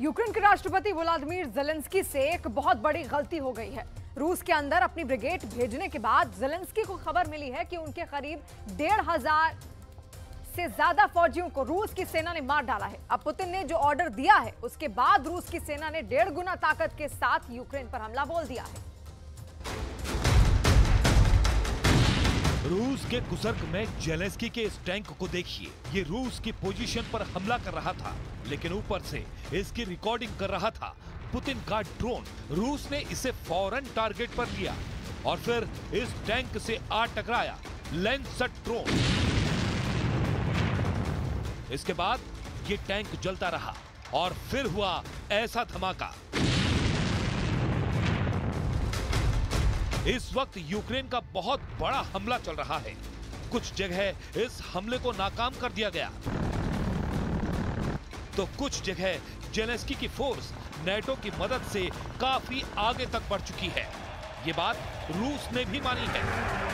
Ukraine के राष्ट्रपति Vladimir Zelensky से एक बहुत बड़ी गलती हो गई है। रूस के अंदर अपनी ब्रिगेड भेजने के बाद ज़ेलेंस्की को खबर मिली है कि उनके करीब 1,500 से ज्यादा फौजियों को रूस की सेना ने मार डाला है। अब पुतिन ने जो ऑर्डर दिया है उसके बाद रूस की सेना ने 1.5 गुना ताकत के साथ यूक्रेन पर हमला बोल दिया है। रूस के कुसर्क में ज़ेलेंस्की के इस टैंक को देखिए। ये रूस की पोजीशन पर हमला कर रहा था, लेकिन ऊपर से इसकी रिकॉर्डिंग कर रहा था पुतिन का ड्रोन। रूस ने इसे फौरन टारगेट पर लिया और फिर इस टैंक से आ टकराया लैंसट ड्रोन। इसके बाद ये टैंक जलता रहा और फिर हुआ ऐसा धमाका। इस वक्त यूक्रेन का बहुत बड़ा हमला चल रहा है। कुछ जगह इस हमले को नाकाम कर दिया गया, तो कुछ जगह ज़ेलेंस्की की फोर्स नेटो की मदद से काफी आगे तक बढ़ चुकी है। ये बात रूस ने भी मानी है।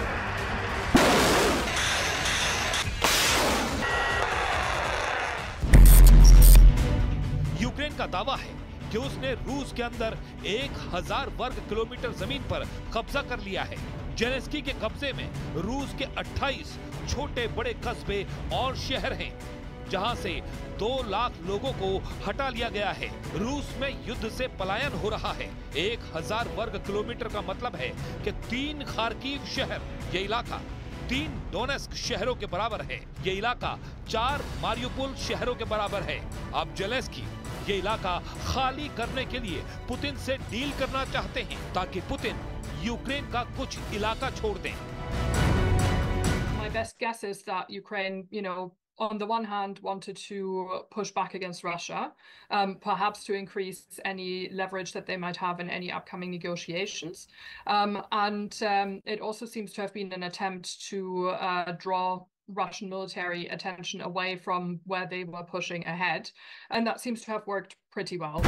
यूक्रेन का दावा है कि उसने रूस के अंदर 1,000 वर्ग किलोमीटर जमीन पर कब्जा कर लिया है। ज़ेलेंस्की के कब्जे में रूस के 28 छोटे बड़े कस्बे और शहर हैं, जहां से 2 लाख लोगों को हटा लिया गया है। रूस में युद्ध से पलायन हो रहा है। 1,000 वर्ग किलोमीटर का मतलब है कि 3 खार्किव शहर, ये इलाका 3 डोनेस्क शहरों के बराबर है। ये इलाका 4 मारियुपोल शहरों के बराबर है। अब ज़ेलेंस्की ये इलाका खाली करने के लिए पुतिन से डील करना चाहते हैं, ताकि पुतिन यूक्रेन का कुछ इलाका छोड़ दें। My best guess is that Ukraine, on the one hand wanted to push back against Russia, perhaps to increase any leverage that they might have in any upcoming negotiations. And it also seems to have been an attempt to draw Russian military attention away from where they were pushing ahead. And that seems to have worked pretty well.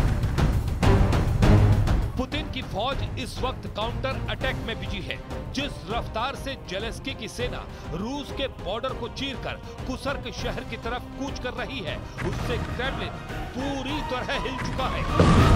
Putin की फौज इस वक्त counter attack में busy है। जिस रफ्तार से Zelensky की सेना रूस के बॉर्डर को चीरकर कुसर्क शहर की तरफ कूच कर रही है, उससे क्रेमलिन पूरी तरह हिल चुका है।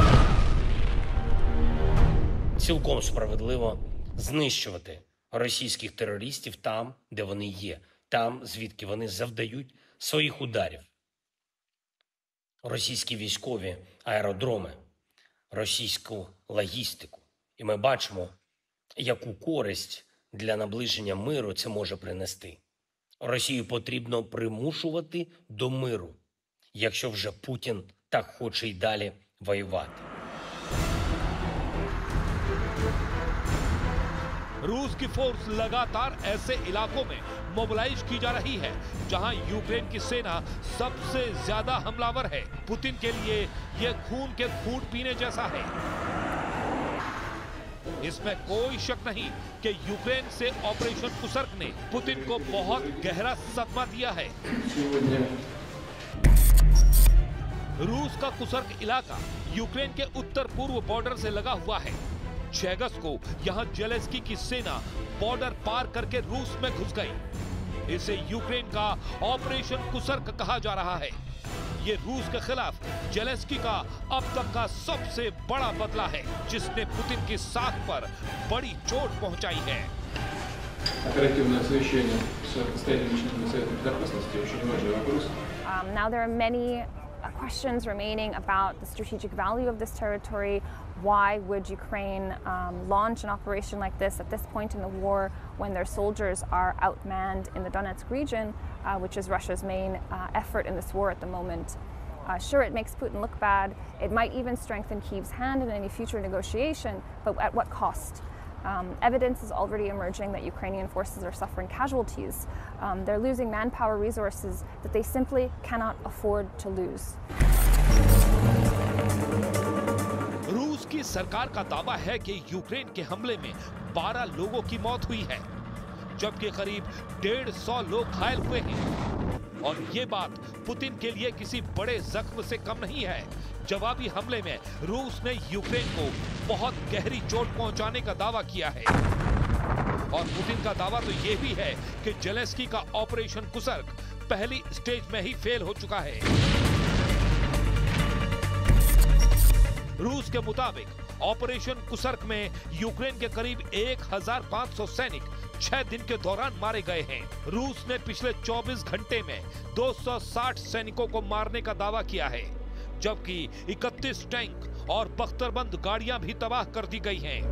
Цілком справедливо знищувати російських терористів там, де вони є, там, звідки вони завдають своїх ударів. Російські військові аеродроми, російську логістику. І ми бачимо, яку користь для наближення миру це може принести. Росію потрібно примушувати до миру, якщо вже Путін так хоче й далі воювати. रूस की फोर्स लगातार ऐसे इलाकों में मोबिलाइज की जा रही है जहां यूक्रेन की सेना सबसे ज्यादा हमलावर है। पुतिन के लिए यह खून के घूंट पीने जैसा है। इसमें कोई शक नहीं कि यूक्रेन से ऑपरेशन कुसर्क ने पुतिन को बहुत गहरा सदमा दिया है। रूस का कुसर्क इलाका यूक्रेन के उत्तर पूर्व बॉर्डर से लगा हुआ है। 6 अगस्त को यहां ज़ेलेंस्की की सेना बॉर्डर पार करके रूस में घुस गई। इसे यूक्रेन का ऑपरेशन कुसर्क कहा जा रहा है। ये रूस के खिलाफ ज़ेलेंस्की का अब तक का सबसे बड़ा बदला है, जिसने पुतिन की साख पर बड़ी चोट पहुंचाई है। Now there are many questions remaining about the strategic value of this territory. Why would Ukraine launch an operation like this at this point in the war when their soldiers are outmanned in the Donetsk region, which is Russia's main effort in this war at the moment? Sure, it makes Putin look bad. It might even strengthen Kyiv's hand in any future negotiation, but at what cost? Evidence is already emerging that Ukrainian forces are suffering casualties. They're losing manpower resources that they simply cannot afford to lose. रूस की सरकार का दावा है कि Ukraine के हमले में 12 लोगों की मौत हुई है, जबकि करीब 150 लोग घायल हुए हैं। और ये बात पुतिन के लिए किसी बड़े जख्म से कम नहीं है। जवाबी हमले में रूस ने यूक्रेन को बहुत गहरी चोट पहुंचाने का दावा किया है। और पुतिन का दावा तो ये भी है कि ज़ेलेंस्की का ऑपरेशन कुसर्क पहली स्टेज में ही फेल हो चुका है। रूस के मुताबिक ऑपरेशन कुसर्क में यूक्रेन के करीब 1500 सैनिक 6 दिन के दौरान मारे गए हैं। रूस ने पिछले 24 घंटे में 260 सैनिकों को मारने का दावा किया है, जबकि 31 टैंक और बख्तरबंद गाड़ियां भी तबाह कर दी गई हैं।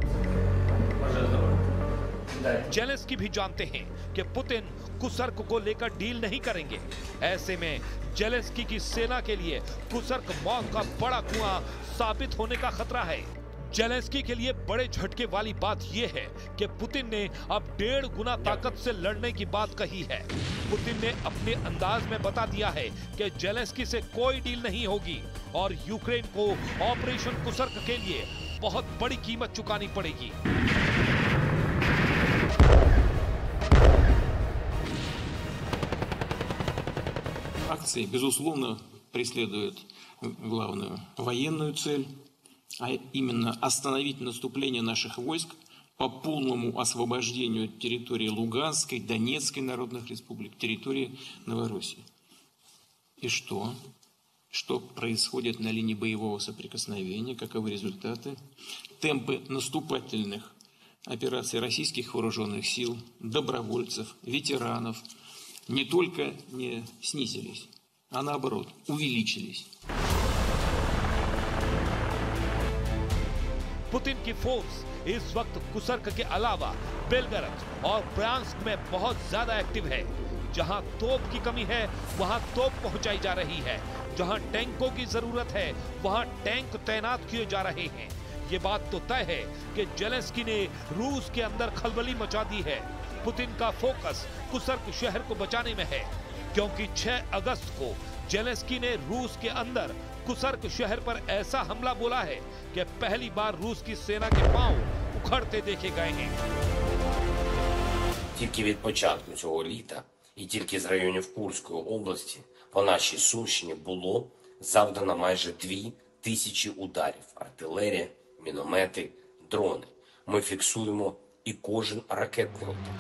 जेलेंस्की भी जानते हैं कि पुतिन कुसर्क को लेकर डील नहीं करेंगे। ऐसे में जेलेंस्की की सेना के लिए कुसर्क मौत का बड़ा कुआं साबित होने का खतरा है। जेलेंस्की के लिए बड़े झटके वाली बात यह है कि पुतिन ने अब 1.5 गुना ताकत से लड़ने की बात कही है। पुतिन ने अपने अंदाज में बता दिया है कि जेलेंस्की से कोई डील नहीं होगी और यूक्रेन को ऑपरेशन कुसर्क के लिए बहुत बड़ी कीमत चुकानी पड़ेगी। Акции, безусловно, преследуют главную военную цель, а именно остановить наступление наших войск по полному освобождению территории Луганской, Донецкой народных республик, территории Новороссии. И что? Что происходит на линии боевого соприкосновения? Каковы результаты? Темпы наступательных операций российских вооруженных сил, добровольцев, ветеранов не только не снизились, а наоборот увеличились. पुतिन की फोर्स इस वक्त कुसर्क के अलावा बेलगरद और ब्रांस्क में बहुत ज्यादा एक्टिव है। जहां तोप की कमी है वहां तोप पहुंचाई जा रही है, जहां टैंकों की जरूरत है वहां टैंक तैनात किए जा रहे हैं। ये बात तो तय है कि जेलेंस्की ने रूस के अंदर खलबली मचा दी है। पुतिन का फोकस कुसर्क शहर को बचाने में है, क्योंकि 6 अगस्त को जेलेंस्की ने रूस के अंदर कुसर्क शहर पर ऐसा हमला बोला है कि पहली बार रूस की सेना के पांव उखड़ते देखे गए हैं। Тільки від початку цього літа і тільки з районів Курської області по нашій Сумщині було завдано майже 2000 ударів. Артилерія, міномети, дрони. Ми фіксуємо і кожен ракетний удар.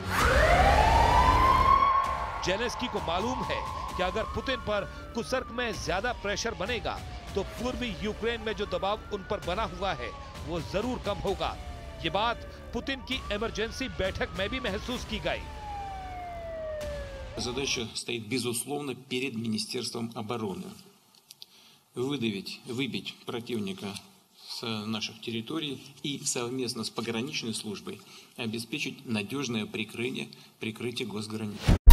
जेलेंस्की को मालूम है कि अगर पुतिन पर कुसर्क में ज्यादा प्रेशर बनेगा तो पूर्वी यूक्रेन में जो दबाव उन पर बना हुआ है वो जरूर कम होगा। ये बात पुतिन की इमरजेंसी बैठक में भी महसूस की गई। Задача стоит, безусловно, перед Министерством обороны. Выбить противника с наших территорий и совместно с пограничной службой обеспечить надежное прикрытие госграниц.